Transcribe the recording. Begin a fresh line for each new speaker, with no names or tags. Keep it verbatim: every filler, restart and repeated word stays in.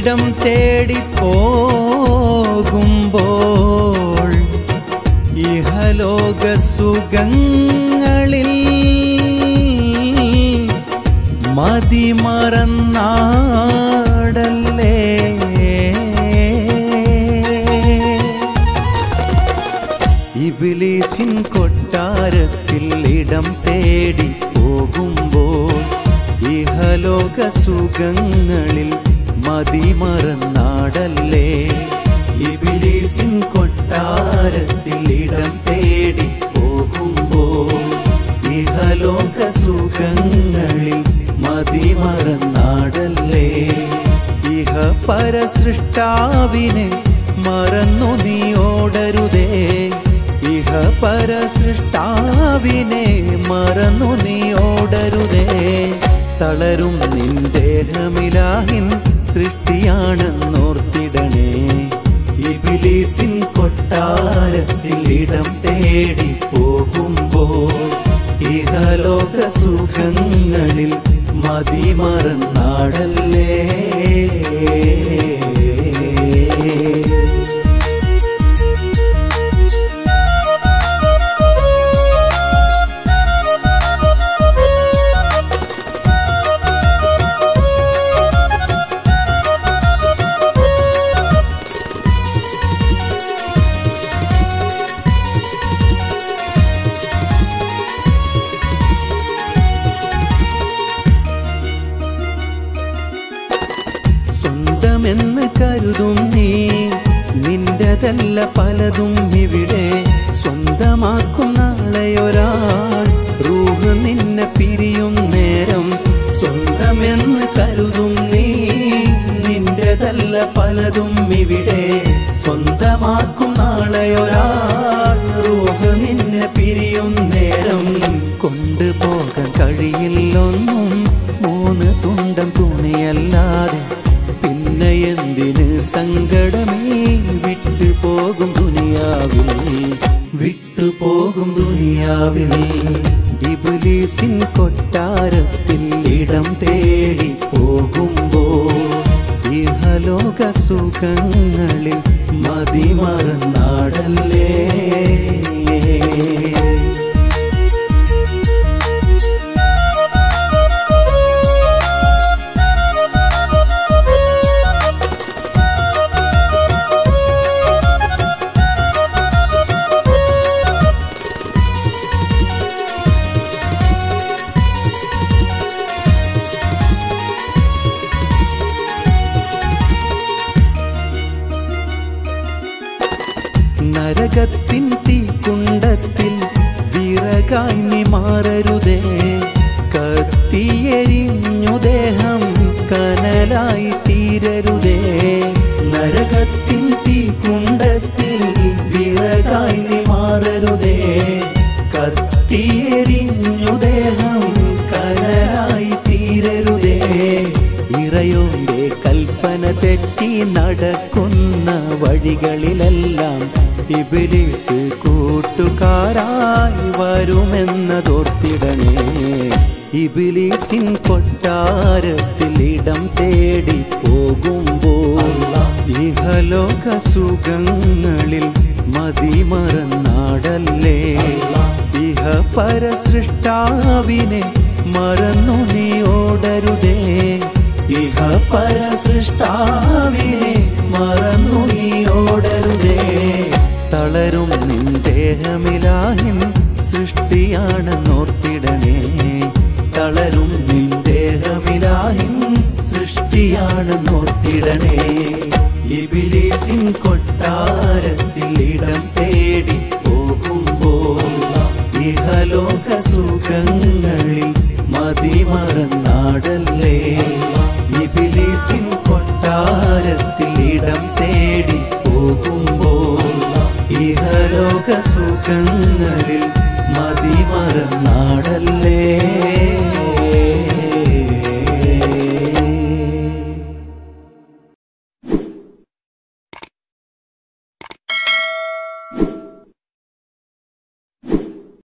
ഇടം തേടി പോകുമ്പോൾ ഇഹലോക സുഖങ്ങളിൽ മതിമറന്നാടല്ലേ. ഇബ്ലീസിൻ കൊട്ടാരത്തിൽ ഇടം തേടി പോകുമ്പോൾ ഇഹലോക സുഖങ്ങളിൽ മതിമറന്നാടല്ലേ. ഇബ്ലീസിൻ കൊട്ടാരത്തിൽ ഇടം തേടി പോകുമ്പോൾ ഇഹലോക സുഖങ്ങളിൽ മതിമറന്നാടല്ലേ. ഇഹ പരസൃഷ്ടാവിനെ മറന്നു നീ ഓടരുതേ. ഇഹ പരസൃഷ്ടാവിനെ മറന്നു നീ ഓടരുതേ. തളരും നിൻ ദേഹമിലാഹിൻ സൃഷ്ടിയാണെന്നോർത്തിടണേ. ഇബ്ലീസിൻ കൊട്ടാരത്തിൽ ഇടം തേടി പോകുമ്പോൾ ഇഹലോക സുഖങ്ങളിൽ മതിമറന്നാടല്ലേ. സ്വന്തമെന്ന് കരുതും നീ നിന്റെതല്ല പലതും ഇവിടെ. സ്വന്തമാക്കും നാളെയൊരാൾ റൂഹ് നിന്നെ പിരിയും നേരം. സ്വന്തമെന്ന് കരുതും നീ നിന്റെതല്ല പലതും ഇവിടെ. സ്വന്തമാക്കും നാളെയൊരാൾ റൂഹ് നിന്നെ പിരിയും നേരം. കൊണ്ടുപോകാൻ കഴിയില്ലൊന്നും മൂന്ന് തുണ്ടം തുണിയല്ലാതെ. പിന്നെ എന്തിന് സങ്കടമേ വിട്ടുപോകും ദുനിയാവിൽ, വിട്ടുപോകും ദുനിയാവിൽ. ഇബ്ലീസിൻ കൊട്ടാരത്തിൽ ഇടം തേടി പോകുമ്പോൾ ഇഹലോക സുഖങ്ങളിൽ മതിമറന്നാടല്ലേ. നരകത്തിൻ തീക്കുണ്ടത്തിൽ വിറകായി നീ മാറരുതേ. കത്തിയെരിഞ്ഞു ദേഹം കനലായി തീരരുതേ. നരകത്തിൻ തീക്കുണ്ടത്തിൽ വിറകായി നീ മാറരുതേ. കത്തിയെരിഞ്ഞു ദേഹം കനലായി തീരരുതേ. ഇറയോന്റെ കൽപ്പന തെറ്റി നടക്കുന്ന വഴികളിലെല്ലാം ഇബ്ലീസ് കൂട്ടുകാരായി വരുമെന്നതോർത്തിടണേ. ഇബ്ലീസിൻ കൊട്ടാരത്തിൽ ഇടം തേടി പോകുമ്പോൾ ഇഹലോക സുഖങ്ങളിൽ മതിമറന്നാടല്ലേ. ഇഹ പരസൃഷ്ടാവിനെ മറന്നു നീ ഓടരുതേ. ഇഹ പരസൃഷ്ടാവിനെ മറന്നു നീ ഓടരുതേ. തളരും നിൻ ദേഹമിലാഹിൻ സൃഷ്ടിയാണെന്നോർത്തിടണേ. തളരും നിൻ ദേഹമിലാഹിൻ സൃഷ്ടിയാണെന്നോർത്തിടണേ. ഇബ്ലീസിൻ കൊട്ടാരത്തിൽ ഇടം തേടി പോകുമ്പോൾ ഇഹലോക സുഖങ്ങളിൽ മതിമറന്നാടല്ലേ. ഇബ്ലീസിൻ കൊട്ടാരത്തിൽ ഇടം തേടി പോകുമ്പോൾ ഇഹലോക സുഖങ്ങളിൽ മതിമറന്നാടല്ലേ.